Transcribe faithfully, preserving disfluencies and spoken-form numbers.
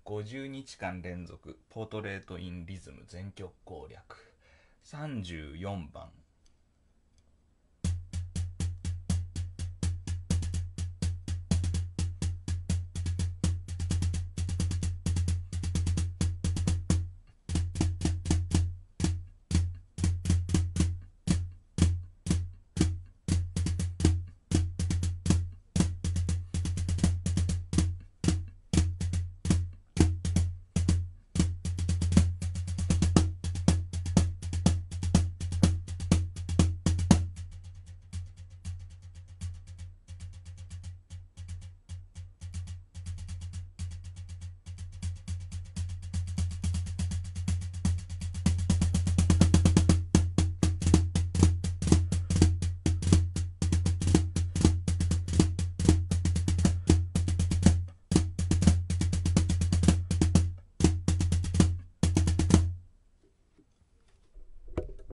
ごじゅうにちかん連続ポートレート・イン・リズム全曲攻略。さんじゅうよんばん